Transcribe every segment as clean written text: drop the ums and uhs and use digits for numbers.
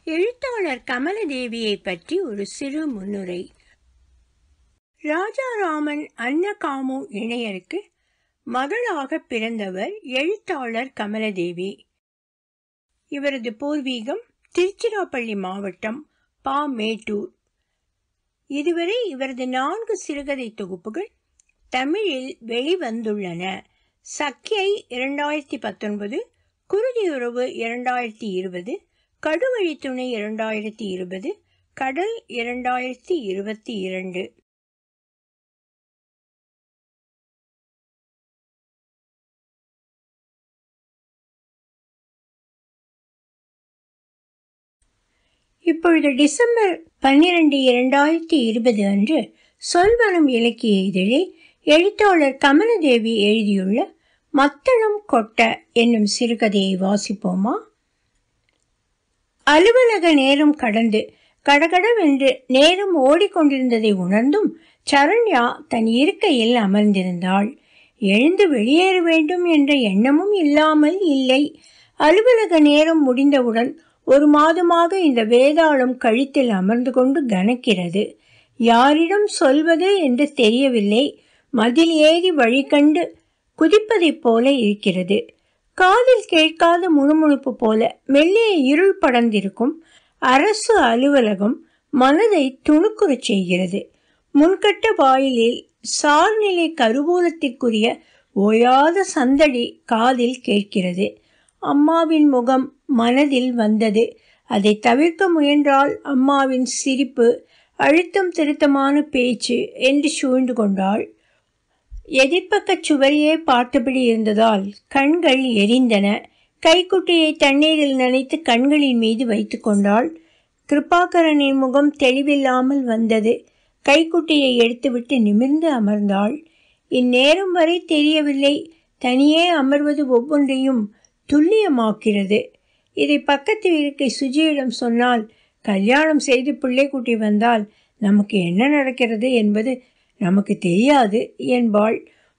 எழுத்தாளர் கமலதேவியை பற்றி ஒரு சிறு முன்னுரை. ராஜாராமன் அன்னகாமு இணையருக்கு மகளாக பிறந்தவர் எழுத்தாளர் கமலதேவி. இவரது பூர்வீகம் திருச்சிராப்பள்ளி மாவட்டம் மேட்டூர். இதுவரை இவரது 4 சிறுகதை தொகுப்புகள் தமிழில் வெளிவந்துள்ளன. சக்கியை 2019, குருதியுறவு 2020, கடுவழி துணை 2020, கடல் 2022. இப்பொழுது டிசம்பர் 12, 2020 அன்று சொல்வனம் இலக்கிய இதழில் எழுத்தாளர் கமலதேவி எழுதியுள்ள மத்தளம்கொட்ட என்னும் சிறுகதையை வாசிப்போமா? அலுவலக நேரம் கடந்து கடகடவென்று நேரம் ஓடிக்கொண்டிருந்ததை உணர்ந்தும் சரண்யா தன் இருக்கையில் அமர்ந்திருந்தாள். எழுந்து வெளியேற வேண்டும் என்ற எண்ணமும் இல்லாமல் இல்லை. அலுவலக நேரம் முடிந்தவுடன் 1 மாதமாக இந்த வேதாளம் கழித்தில் அமர்ந்து கொண்டு கனக்கிறது. யாரிடம் சொல்வது என்று தெரியவில்லை. மதில் ஏறி வழி கண்டு குதிப்பதைப் போல இருக்கிறது. காதில் கேட்காத முணுமுணுப்பு போல மெல்லிய இருள் படர்ந்திருக்கும் அரசு அலுவலகம் மனதை துணுக்குறச் செய்கிறது. முன்கட்ட வாயிலில் சார்நிலை கருவூலத்திற்குரிய ஓயாத சந்தடி காதில் கேட்கிறது. அம்மாவின் முகம் மனதில் வந்தது. அதை தவிர்க்க முயன்றால் அம்மாவின் சிரிப்பு, அழுத்தம் திருத்தமான பேச்சு என்று சூழ்ந்து கொண்டாள். எதிர்ப்பக்க சுவரையே பார்த்தபடி இருந்ததால் கண்கள் எரிந்தன. கைக்குட்டையை தண்ணீரில் நனைத்து கண்களின் மீது வைத்து கொண்டாள். கிருபாகரனின் முகம் தெளிவில்லாமல் வந்தது. கைக்குட்டையை எடுத்துவிட்டு நிமிர்ந்து அமர்ந்தாள். இந்நேரம் வரை தெரியவில்லை. தனியே அமர்வது ஒவ்வொன்றையும் துல்லியமாக்கிறது. இதை பக்கத்து இருக்கை சுஜியிடம் சொன்னால், கல்யாணம் செய்து பிள்ளை குட்டி வந்தால் நமக்கு என்ன நடக்கிறது என்பது நமக்கு தெரியாது என்பாள்.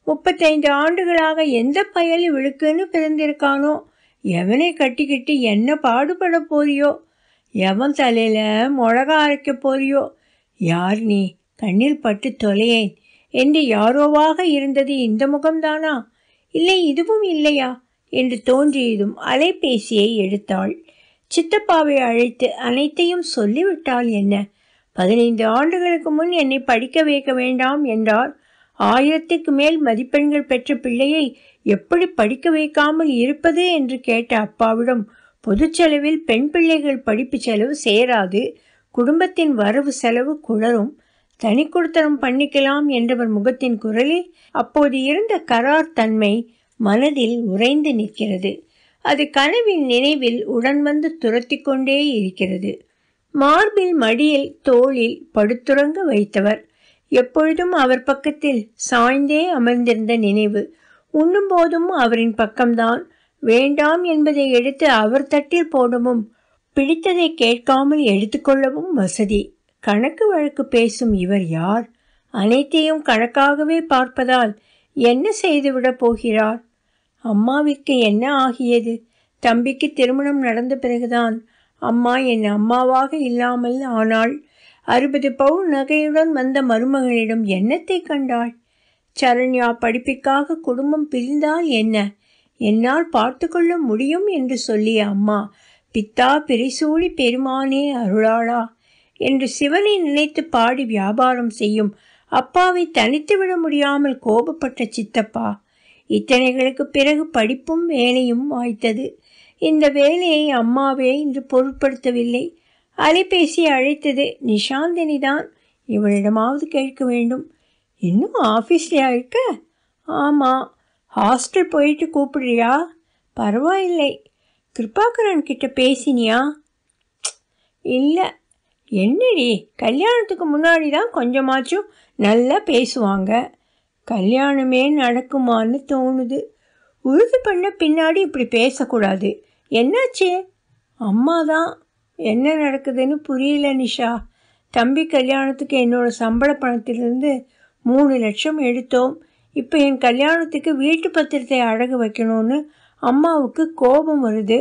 35 ஆண்டுகளாக எந்த பயல் இவளுக்குன்னு பிறந்திருக்கானோ, எவனை கட்டிக்கிட்டு என்ன பாடுபட போறியோ, எவன் தலையில மிளகா அரைக்க போறியோ, யார் நீ, கண்ணில் பட்டு தொலையேன் என்று யாரோவாக இருந்தது இந்த முகம்தானா, இல்லை இதுவும் இல்லையா என்று தோன்றியதும் அலைபேசியை எடுத்தாள். சித்தப்பாவை அழைத்து அனைத்தையும் சொல்லிவிட்டாள். என்ன, 15 ஆண்டுகளுக்கு முன் என்னை படிக்க வைக்க வேண்டாம் என்றார். 1000க்கு மேல் மதிப்பெண்கள் பெற்ற பிள்ளையை எப்படி படிக்க வைக்காமல் இருப்பது என்று கேட்ட அப்பாவிடம், பொது செலவில் பெண் பிள்ளைகள் படிப்பு செலவு சேராது, குடும்பத்தின் வரவு செலவு குளரும், தனி கொடுத்தனம் பண்ணிக்கலாம் என்றவர் முகத்தின் குரலில் அப்போது இருந்த கரார் தன்மை மனதில் உறைந்து நிற்கிறது. அது கனவின் நினைவில் உடன் வந்து துரத்தி கொண்டே இருக்கிறது. மார்பில், மடியில், தோளில் படுத்துறங்க வைத்தவர், எப்பொழுதும் அவர் பக்கத்தில் சாய்ந்தே அமர்ந்திருந்த நினைவு. உண்ணும் போதும் அவரின் பக்கம்தான். வேண்டாம் என்பதை எடுத்து அவர் தட்டில் போடவும், பிடித்ததை கேட்காமல் எடுத்துக்கொள்ளவும் வசதி. கணக்கு வழக்கு பேசும் இவர் யார்? அனைத்தையும் கணக்காகவே பார்ப்பதால் என்ன செய்துவிட போகிறார்? அம்மாவிற்கு என்ன ஆகியது? தம்பிக்கு திருமணம் நடந்த பிறகுதான் அம்மா என் அம்மாவாக இல்லாமல் ஆனாள். 60 பவுன் நகையுடன் வந்த மருமகளிடம் என்னத்தை கண்டாள்? சரண்யா படிப்பிற்காக குடும்பம் பிரிந்தால் என்ன, என்னால் பார்த்து கொள்ள முடியும் என்று சொல்லிய அம்மா, பித்தா பிரிசூழி பெருமானே அருளாளா என்று சிவனை நினைத்து பாடி வியாபாரம் செய்யும் அப்பாவை தனித்துவிட முடியாமல் கோபப்பட்ட சித்தப்பா. இத்தனைகளுக்கு பிறகு படிப்பும் வேலையும் வாய்த்தது. இந்த வேலையை அம்மாவே இன்று பொருட்படுத்தவில்லை. அலைபேசி அழைத்தது நிஷாந்தினி தான். இவளிடமாவது கேட்க வேண்டும். இன்னும் ஆஃபீஸ்லையா இருக்க? ஆமாம். ஹாஸ்டல் போயிட்டு கூப்பிடுறியா? பரவாயில்லை. கிருபாகரன் கிட்ட பேசினியா? இல்லை. என்னடி, கல்யாணத்துக்கு முன்னாடி தான் கொஞ்சமாச்சும் நல்லா பேசுவாங்க. கல்யாணமே நடக்குமான்னு தோணுது. உறுதி பண்ண பின்னாடி இப்படி பேசக்கூடாது. என்னாச்சு? அம்மா தான். என்ன நடக்குதுன்னு புரியல நிஷா. தம்பி கல்யாணத்துக்கு என்னோட சம்பள பணத்திலிருந்து 3 லட்சம் எடுத்தோம். இப்போ என் கல்யாணத்துக்கு வீட்டு பத்திரத்தை அடகு வைக்கணும்னு அம்மாவுக்கு கோபம் வருது.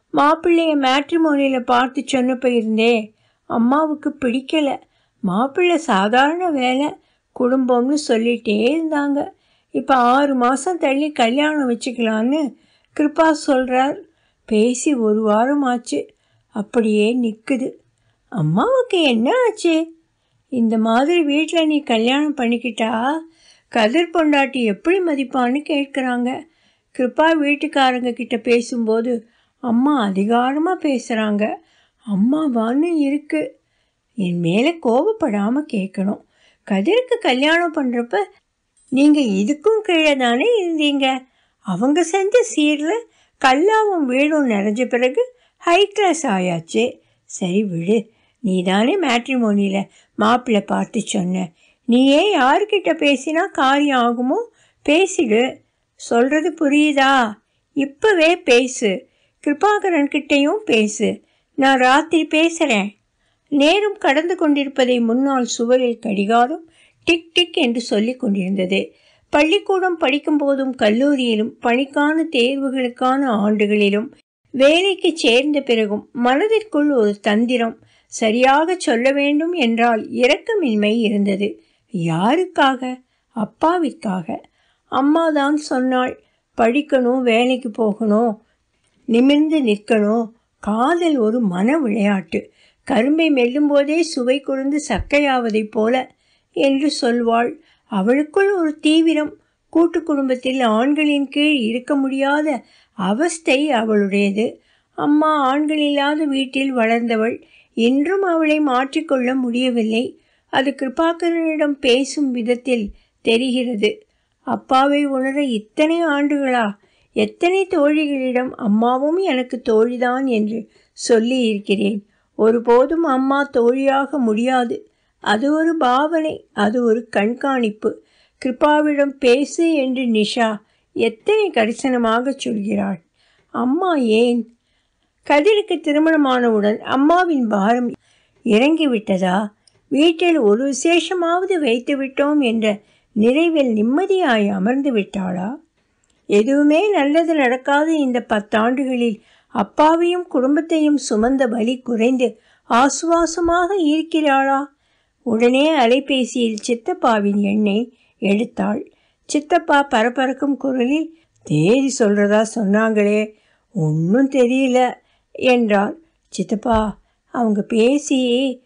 மாப்பிள்ளைய மேட்ரிமோனியில் பார்த்து சொன்னப்ப இருந்தே அம்மாவுக்கு பிடிக்கல. மாப்பிள்ளை சாதாரண வேலை, குடும்பம்னு சொல்லிகிட்டே இருந்தாங்க. இப்போ 6 மாதம் தள்ளி கல்யாணம் வச்சுக்கலான்னு கிருபா சொல்கிறார். பேசி 1 வாரம் ஆச்சு. அப்படியே நிற்குது. அம்மாவுக்கு என்ன ஆச்சு? இந்த மாதிரி வீட்டில் நீ கல்யாணம் பண்ணிக்கிட்டா கதிர் பொண்டாட்டி எப்படி மதிப்பான்னு கேட்குறாங்க. கிருபா வீட்டுக்காரங்க கிட்ட பேசும்போது அம்மா அதிகாரமாக பேசுகிறாங்க. அம்மாவான்னு இருக்கு. என் மேலே கோபப்படாமல் கேட்கணும். கதிருக்கு கல்யாணம் பண்ணுறப்ப நீங்கள் இதுக்கும் கீழே தானே இருந்தீங்க. அவங்க செஞ்ச சீரில் கல்லாவும் வீடும் நிறைஞ்ச பிறகு ஹை கிளாஸ் ஆயாச்சு. சரி விடு, நீ தானே மேட்ரிமோனியில் மாப்பிள்ளை பார்த்து சொன்ன. நீயே யார்கிட்ட பேசினா காரியம் ஆகுமோ பேசிடு. சொல்கிறது புரியுதா? இப்போவே பேசு. கிருபாகரன்கிட்டையும் பேசு. நான் ராத்திரி பேசுகிறேன். நேரம் கடந்து கொண்டிருப்பதை முன்னால் சுவரில் கடிகாரம் டிக் டிக் என்று சொல்லி கொண்டிருந்தது. பள்ளிக்கூடம் படிக்கும் போதும் கல்லூரியிலும் பணிக்கான தேர்வுகளுக்கான ஆண்டுகளிலும் வேலைக்கு சேர்ந்த பிறகும் மனதிற்குள் ஒரு தந்திரம், சரியாக சொல்ல வேண்டும் என்றால் இரக்கமின்மை இருந்தது. யாருக்காக? அப்பாவிற்காக. அம்மாதான் சொன்னாள், படிக்கணும், வேலைக்கு போகணும், நிமிர்ந்து நிற்கணும். காதல் ஒரு மன விளையாட்டு. கரும்பை மெல்லும் போதே சுவை குறைந்து சக்கையாவதைப் போல என்று சொல்வாள். அவளுக்குள் ஒரு தீவிரம். கூட்டு குடும்பத்தில் ஆண்களின் கீழ் இருக்க முடியாத அவஸ்தை அவளுடையது. அம்மா ஆண்கள் இல்லாத வீட்டில் வளர்ந்தவள். இன்றும் அவளை மாற்றிக்கொள்ள முடியவில்லை. அது கிருபாகரனிடம் பேசும் விதத்தில் தெரிகிறது. அப்பாவை உணர இத்தனை ஆண்டுகளா? எத்தனை தோழிகளிடம் அம்மாவும் எனக்கு தோழிதான் என்று சொல்லி இருக்கிறேன். ஒருபோதும் அம்மா தோழியாக முடியாது. அது ஒரு பாவனை, அது ஒரு கண்காணிப்பு. கிருபாவிடம் பேசு என்று நிஷா எத்தனை கரிசனமாக சொல்கிறாள். அம்மா ஏன்? கதிருக்கு திருமணமானவுடன் அம்மாவின் பாரம் இறங்கிவிட்டதா? வீட்டில் ஒரு விசேஷமாவது வைத்து விட்டோம் என்ற நிறைவில் நிம்மதியாய் அமர்ந்து விட்டாளா? எதுவுமே நல்லது நடக்காத இந்த 10 ஆண்டுகளில் அப்பாவையும் குடும்பத்தையும் சுமந்த வலி குறைந்து ஆசுவாசமாக இருக்கிறாளா? உடனே அலைபேசியில் சித்தப்பாவின் எண்ணை எடுத்தாள். சித்தப்பா பரபரக்கும் குரலில், தேதி சொல்கிறதா சொன்னாங்களே, ஒன்றும் தெரியல என்றார். சித்தப்பா, அவங்க பேசி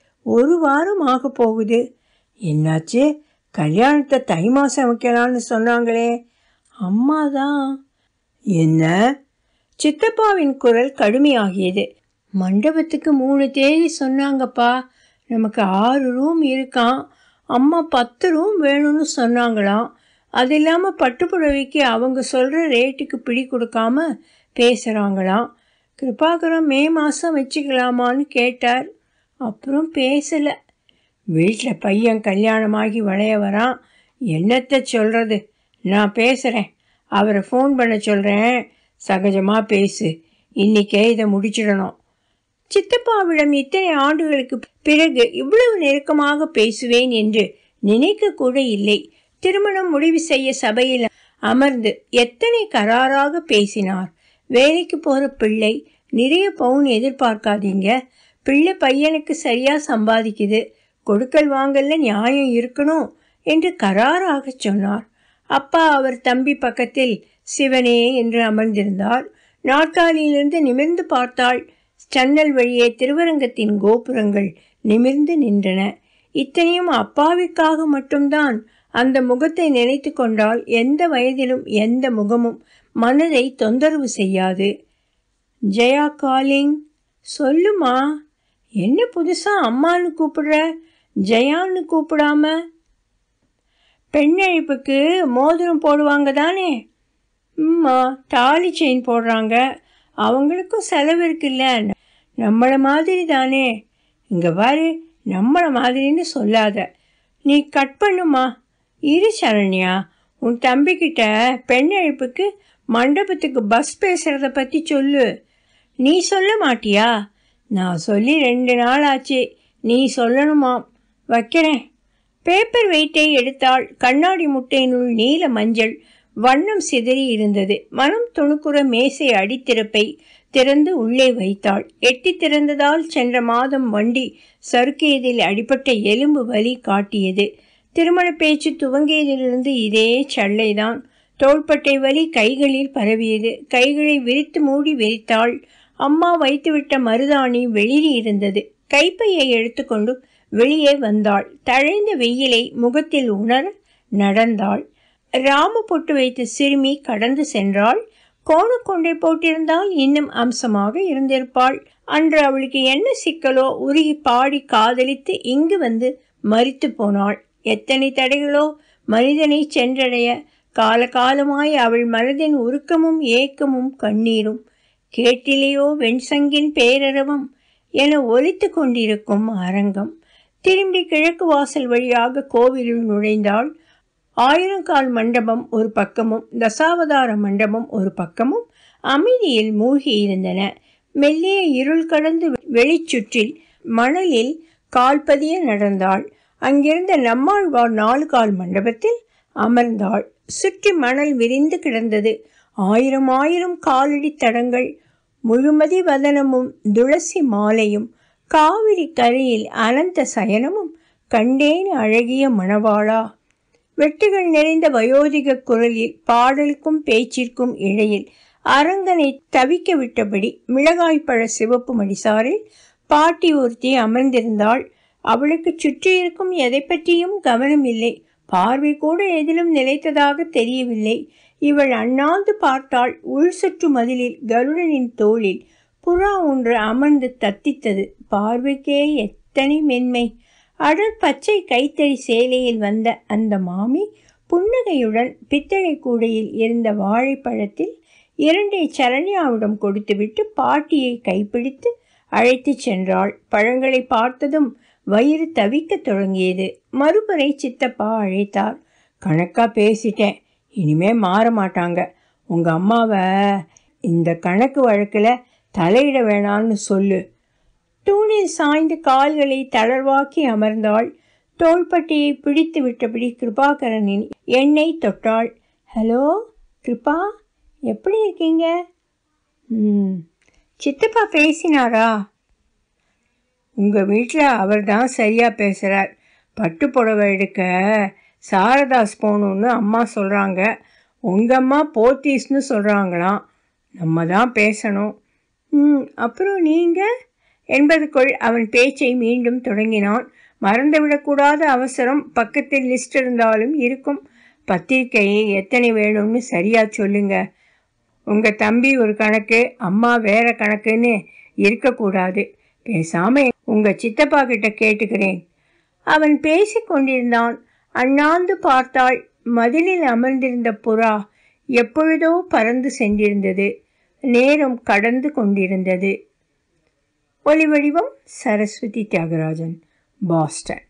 1 வாரம் ஆக போகுது. என்னாச்சு? கல்யாணத்தை தை மாதம் வைக்கலான்னு சொன்னாங்களே. அம்மாதான். என்ன? சித்தப்பாவின் குரல் கடுமையாகியது. மண்டபத்துக்கு 3 தேதி சொன்னாங்கப்பா. நமக்கு 6 ரூம் இருக்கான். அம்மா 10 ரூம் வேணும்னு சொன்னாங்களாம். அது இல்லாமல் பட்டுப்புடவைக்கு அவங்க சொல்கிற ரேட்டுக்கு பிடி கொடுக்காம பேசுகிறாங்களாம். கிருபாகரம் மே மாதம் வச்சுக்கலாமான்னு கேட்டார். அப்புறம் பேசலை. வீட்டில் பையன் கல்யாணமாகி விளைய வரான். என்னத்தை சொல்கிறது? நான் பேசுகிறேன். அவரை ஃபோன் பண்ண சொல்கிறேன். சகஜமாக பேசு. இன்றைக்கே இதை முடிச்சிடணும். சித்தப்பாவிடம் இத்தனை ஆண்டுகளுக்கு பிறகு இவ்வளவு நெருக்கமாக பேசுவேன் என்று நினைக்க கூட இல்லை. திருமணம் முடிவு செய்ய சபையில் அமர்ந்து எத்தனை கராராக பேசினார். வேலைக்கு போகிற பிள்ளை, நிறைய பவுன் எதிர்பார்க்காதீங்க, பிள்ளை பையனுக்கு சரியாக சம்பாதிக்குது, கொடுக்கல் வாங்கல்ல நியாயம் இருக்கணும் என்று கராராக சொன்னார். அப்பா அவர் தம்பி பக்கத்தில் சிவனே என்று அமர்ந்திருந்தார். நாற்காலியிலிருந்து நிமிர்ந்து பார்த்தாள். ஜன்னல் வழியே திருவரங்கத்தின் கோபுரங்கள் நிமிர்ந்து நின்றன. இத்தனையும் அப்பாவிற்காக மட்டும்தான். அந்த முகத்தை நினைத்து கொண்டால் எந்த வயதிலும் எந்த முகமும் மனதை தொந்தரவு செய்யாது. ஜெயா காலிங். சொல்லுமா. என்ன புதுசா அம்மான்னு கூப்பிடுற, ஜெயான்னு கூப்பிடாம? பெண்ணழைப்புக்கு மோதிரம் போடுவாங்க தானே? தாலி செயின் போடுறாங்க. அவங்களுக்கும் செலவு இருக்குல்ல. நம்மளை மாதிரி தானே. இங்கே பாரு, நம்மளை மாதிரின்னு சொல்லாத. நீ கட் பண்ணுமா. இரு சரண்யா, உன் தம்பிக்கிட்ட பெண்ணழைப்புக்கு மண்டபத்துக்கு பஸ் பேசுகிறத பற்றி சொல்லு. நீ சொல்ல மாட்டியா? நான் சொல்லி 2 நாள் ஆச்சு. நீ சொல்லணுமாம். வைக்கிறேன். பேப்பர் வெயிட்டை எடுத்தாள். கண்ணாடி முட்டையினுள் நீல மஞ்சள் வண்ணம் சிதறி இருந்தது. மனம் துணுக்குற மேசை அடித்திருப்பை திறந்து உள்ளே வைத்தாள். எட்டி திறந்ததால் சென்ற மாதம் வண்டி சறுக்கியதில் அடிபட்ட எலும்பு வலி காட்டியது. திருமண பேச்சு துவங்கியதிலிருந்து இதே சல்லைதான். தோள்பட்டை வலி கைகளில் பரவியது. கைகளை விரித்து மூடி விரித்தாள். அம்மா வைத்துவிட்ட மருதாணி வெளியே இருந்தது. கைப்பையை எடுத்துக்கொண்டு வெளியே வந்தாள். தழைந்த வெயிலை முகத்தில் உணர நடந்தாள். ராம பொட்டு வைத்த சிறுமி கடந்து சென்றாள். கோணக்கொண்டை போட்டிருந்தால் இன்னும் அம்சமாக இருந்திருப்பாள். அன்று அவளுக்கு என்ன சிக்கலோ உருகி பாடி காதலித்து இங்கு வந்து மரித்து போனாள். எத்தனை தடைகளோ மனிதனை சென்றடைய. காலகாலமாய் அவள் மனதின் உருக்கமும் ஏக்கமும் கண்ணீரும். கேட்டிலேயோ வெண்சங்கின் பேரரவம் என ஒலித்து கொண்டிருக்கும் அரங்கம். திரும்பி கிழக்கு வாசல் வழியாக கோவிலில் நுழைந்தாள். 1000 மண்டபம் ஒரு பக்கமும் தசாவதார மண்டபம் ஒரு பக்கமும் அமைதியில் மூழ்கி இருந்தன. மெல்லிய இருள் கடந்து வெளிச்சுற்றில் மணலில் கால்பதிய நடந்தாள். அங்கிருந்த நம்மாழ்வார் 4 மண்டபத்தில் அமர்ந்தாள். சுற்றி மணல் விரிந்து கிடந்தது. 1000 காலடி தடங்கள். முழுமதி வதனமும் துளசி மாலையும் காவிரி கரையில் அனந்த சயனமும் கண்டேன் அழகிய மணவாளா. வெட்டுகள் நிறைந்த வயோதிக குரலில் பாடலுக்கும் பேச்சிற்கும் இடையில் அரங்கனை தவிக்க விட்டபடி மிளகாய்ப்பழ சிவப்பு மடிசாரில் பாட்டி ஒருத்தி அமர்ந்திருந்தாள். அவளுக்கு சுற்றியிருக்கும் எதை பற்றியும் கவனம் இல்லை. பார்வை கூட எதிலும் நிலைத்ததாக தெரியவில்லை. இவள் அண்ணாந்து பார்த்தாள். உள் சுற்று மதிலில் கருடனின் தோளில் புறா ஒன்று அமர்ந்து தத்தித்தது. பார்வைக்கே எத்தனை மென்மை. அடர் பச்சை கைத்தறி சேலையில் வந்த அந்த மாமி புன்னகையுடன் பித்தளை கூடையில் இருந்த வாழைப்பழத்தில் 2 சரண்யாவிடம் கொடுத்துவிட்டு பாட்டியை கைப்பிடித்து அழைத்து சென்றாள். பழங்களை பார்த்ததும் வயிறு தவிக்க தொடங்கியது. மறுபுறை சித்தப்பா அழைத்தார். கணக்கா பேசிட்டேன், இனிமே மாற மாட்டாங்க. உங்க அம்மாவை இந்த கணக்கு வழக்கில் தலையிட வேணான்னு சொல்லு. தூணில் சாய்ந்து கால்களை தளர்வாக்கி அமர்ந்தாள். தோள்பட்டியை பிடித்து விட்டபடி கிருபாகரனின் எண்ணெய் தொட்டாள். ஹலோ கிருபா, எப்படி இருக்கீங்க? சித்தப்பா பேசினாரா? உங்கள் வீட்டில் அவர் தான் சரியாக பேசுகிறார். பட்டு புடவை எடுக்க சாரதாஸ் போகணுன்னு அம்மா சொல்கிறாங்க. உங்கள் அம்மா போத்தீஸ்னு சொல்கிறாங்களாம். நம்ம தான் பேசணும். அப்புறம் நீங்கள் என்பதுக்குள் அவன் பேச்சை மீண்டும் தொடங்கினான். மறந்துவிடக்கூடாத அவசரம். பக்கத்தில் லிஸ்ட் இருந்தாலும் இருக்கும். பத்திரிக்கையை எத்தனை வேணும்னு சரியா சொல்லுங்க. உங்கள் தம்பி ஒரு கணக்கு, அம்மா வேற கணக்குன்னு இருக்கக்கூடாது. பேசாம உங்கள் சித்தப்பா கிட்ட கேட்டுக்கிறேன். அவன் பேசி கொண்டிருந்தான். அண்ணாந்து பார்த்தாள். மதிலில் அமர்ந்திருந்த புறா எப்பொழுதோ பறந்து சென்றிருந்தது. நேரம் கடந்து கொண்டிருந்தது. ஒலிவடிவம் சரஸ்வதி தியாகராஜன், பாஸ்டன்.